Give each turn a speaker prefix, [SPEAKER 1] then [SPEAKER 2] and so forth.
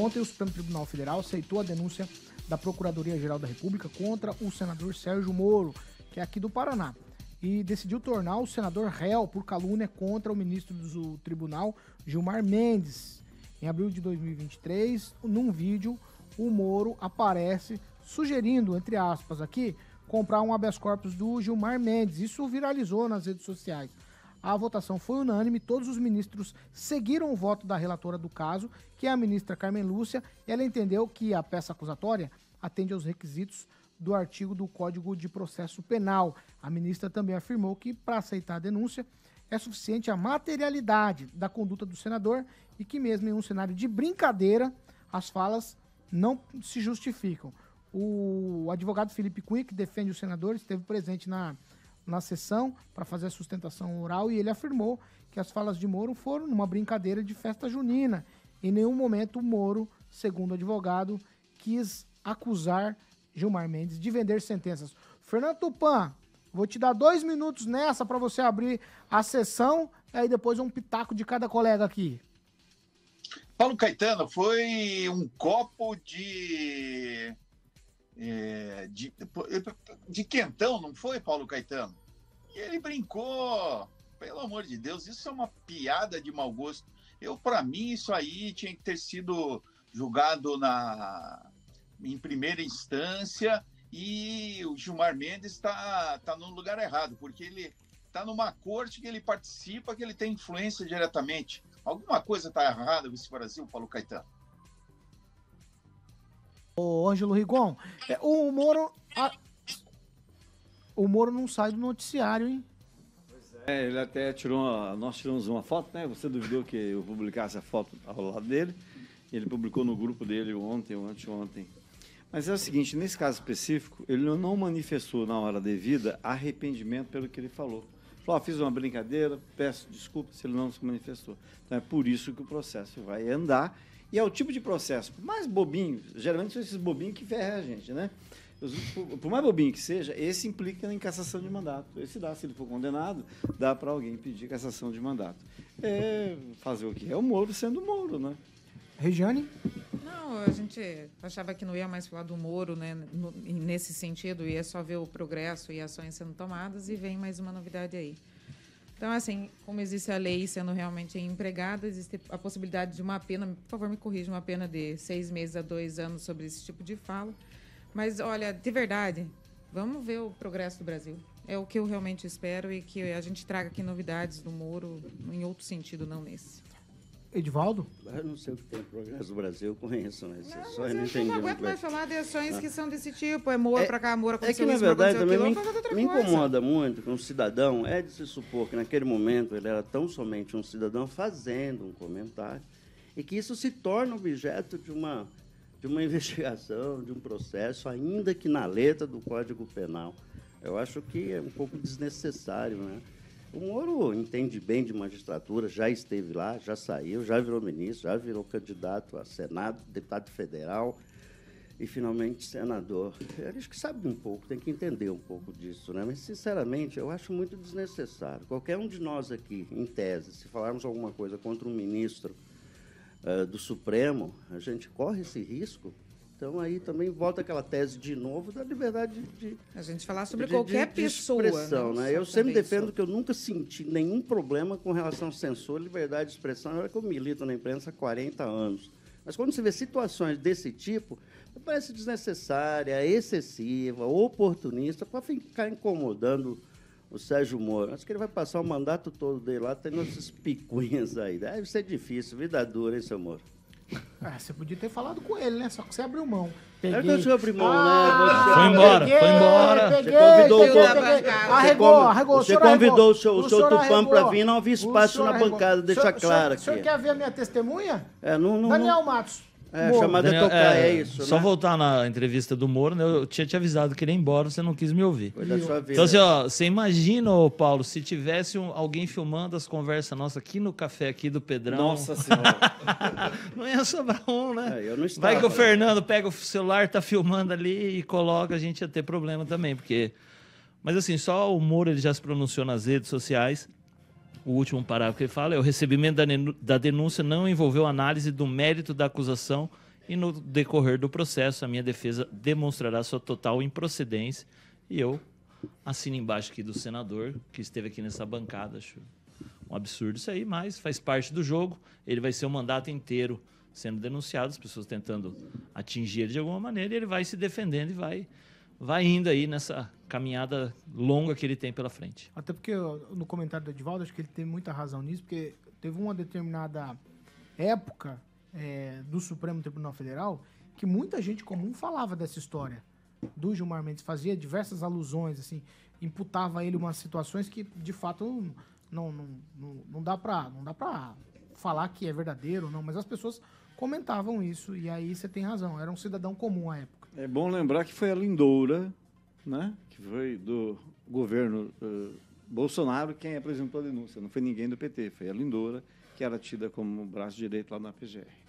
[SPEAKER 1] Ontem, o Supremo Tribunal Federal aceitou a denúncia da Procuradoria-Geral da República contra o senador Sérgio Moro, que é aqui do Paraná, e decidiu tornar o senador réu por calúnia contra o ministro do tribunal, Gilmar Mendes. Em abril de 2023, num vídeo, o Moro aparece sugerindo, entre aspas aqui, comprar um habeas corpus do Gilmar Mendes. Isso viralizou nas redes sociais. A votação foi unânime, todos os ministros seguiram o voto da relatora do caso, que é a ministra Carmen Lúcia. Ela entendeu que a peça acusatória atende aos requisitos do artigo do Código de Processo Penal. A ministra também afirmou que, para aceitar a denúncia, é suficiente a materialidade da conduta do senador e que, mesmo em um cenário de brincadeira, as falas não se justificam. O advogado Felipe Cunha, que defende o senador, esteve presente na sessão para fazer a sustentação oral e ele afirmou que as falas de Moro foram numa brincadeira de festa junina. Em nenhum momento o Moro, segundo o advogado, quis acusar Gilmar Mendes de vender sentenças. Fernando Tupan, vou te dar 2 minutos nessa para você abrir a sessão e aí depois um pitaco de cada colega aqui.
[SPEAKER 2] Paulo Caetano, foi um copo de quentão, não foi, Paulo Caetano? E ele brincou, pelo amor de Deus, isso é uma piada de mau gosto. Para mim, isso aí tinha que ter sido julgado em primeira instância e o Gilmar Mendes está no lugar errado, porque ele está numa corte que ele participa, que ele tem influência diretamente. Alguma coisa está errada nesse Brasil, Paulo Caetano?
[SPEAKER 1] Ô, Ângelo Rigon, o Moro não sai do noticiário, hein?
[SPEAKER 3] Pois é, ele até nós tiramos uma foto, né? Você duvidou que eu publicasse a foto ao lado dele. Ele publicou no grupo dele ontem ou anteontem. Mas é o seguinte, nesse caso específico, ele não manifestou na hora devida arrependimento pelo que ele falou. Falou, fiz uma brincadeira, peço desculpa se ele não se manifestou. Então é por isso que o processo vai andar. E é o tipo de processo, por mais bobinho, geralmente são esses bobinhos que ferram a gente, né? Por mais bobinho que seja, esse implica em cassação de mandato. Esse se ele for condenado, dá para alguém pedir cassação de mandato. Fazer o quê? É o Moro sendo Moro, né?
[SPEAKER 1] Regiane?
[SPEAKER 4] Não, a gente achava que não ia mais falar do Moro, né, nesse sentido, ia só ver o progresso e ações sendo tomadas, e vem mais uma novidade aí. Então, assim, como existe a lei sendo realmente empregada, existe a possibilidade de uma pena, por favor, me corrija, uma pena de 6 meses a 2 anos sobre esse tipo de fala. Mas, olha, de verdade, vamos ver o progresso do Brasil. É o que eu realmente espero e que a gente traga aqui novidades do Moro em outro sentido, não nesse.
[SPEAKER 1] Edivaldo?
[SPEAKER 5] Eu não sei o que tem progresso do Brasil, eu conheço, mas só
[SPEAKER 4] eu
[SPEAKER 5] não entendi.
[SPEAKER 4] não aguento mais falar de ações que são desse tipo. É Moro pra cá, Moro aconteceu
[SPEAKER 5] que,
[SPEAKER 4] isso,
[SPEAKER 5] na verdade,
[SPEAKER 4] aconteceu
[SPEAKER 5] também
[SPEAKER 4] aquilo.
[SPEAKER 5] me incomoda muito que um cidadão, é de se supor que naquele momento ele era tão somente um cidadão fazendo um comentário, e que isso se torna objeto de uma investigação, de um processo, ainda que na letra do Código Penal. Eu acho que é um pouco desnecessário, né? O Moro entende bem de magistratura, já esteve lá, já saiu, já virou ministro, já virou candidato a Senado, deputado federal e, finalmente, senador. Ele acho que sabe um pouco, tem que entender um pouco disso, né? Mas, sinceramente, eu acho muito desnecessário. Qualquer um de nós aqui, em tese, se falarmos alguma coisa contra um ministro do Supremo, a gente corre esse risco. Então, aí também volta aquela tese de novo da liberdade de
[SPEAKER 4] a gente falar sobre qualquer pessoa.
[SPEAKER 5] Expressão, né? Eu sempre defendo que eu nunca senti nenhum problema com relação à censura, liberdade de expressão. Na hora que eu milito na imprensa há 40 anos. Mas quando você vê situações desse tipo, parece desnecessária, excessiva, oportunista, para ficar incomodando o Sérgio Moro. Acho que ele vai passar o mandato todo dele lá, tendo essas picuinhas aí. Deve ser difícil, vida dura, hein, seu Moro?
[SPEAKER 1] Você podia ter falado com ele, né? Só que você abriu mão.
[SPEAKER 5] É que eu abri mão, né?
[SPEAKER 3] Foi embora, foi embora.
[SPEAKER 5] Você convidou o senhor Tupã para vir, não havia espaço na bancada, deixa claro aqui.
[SPEAKER 1] O senhor quer ver a minha testemunha?
[SPEAKER 5] Não.
[SPEAKER 1] Daniel Matos.
[SPEAKER 5] Chamada
[SPEAKER 3] Daniel,
[SPEAKER 5] tocar, é isso,
[SPEAKER 3] só
[SPEAKER 5] né?
[SPEAKER 3] voltar na entrevista do Moro, né? Eu tinha te avisado que ele ia embora, você não quis me ouvir.
[SPEAKER 5] Foi da sua vida.
[SPEAKER 3] Então, assim, ó, você imagina, ô Paulo, se tivesse alguém filmando as conversas nossas aqui no café aqui do Pedrão.
[SPEAKER 5] Nossa Senhora.
[SPEAKER 3] Não ia sobrar um, né?
[SPEAKER 5] Eu não estava,
[SPEAKER 3] vai que o Fernando pega o celular, tá filmando ali e coloca, a gente ia ter problema também, porque... Mas, assim, só o Moro ele já se pronunciou nas redes sociais. O último parágrafo que ele fala é: o recebimento da denúncia não envolveu análise do mérito da acusação
[SPEAKER 6] e no decorrer do processo a minha defesa demonstrará sua total improcedência e eu assino embaixo aqui do senador que esteve aqui nessa bancada. Acho um absurdo isso aí, mas faz parte do jogo. Ele vai ser o mandato inteiro sendo denunciado, as pessoas tentando atingir ele de alguma maneira, e ele vai se defendendo e vai indo aí nessa caminhada longa que ele tem pela frente.
[SPEAKER 1] Até porque no comentário do Edivaldo, acho que ele tem muita razão nisso, porque teve uma determinada época do Supremo Tribunal Federal que muita gente comum falava dessa história do Gilmar Mendes, fazia diversas alusões, assim, imputava a ele umas situações que, de fato, não dá pra falar que é verdadeiro ou não, mas as pessoas comentavam isso, e aí você tem razão, era um cidadão comum à época.
[SPEAKER 3] É bom lembrar que foi a Lindoura, né, que foi do governo Bolsonaro quem apresentou a denúncia, não foi ninguém do PT, foi a Lindoura, que era tida como braço direito lá na PGR.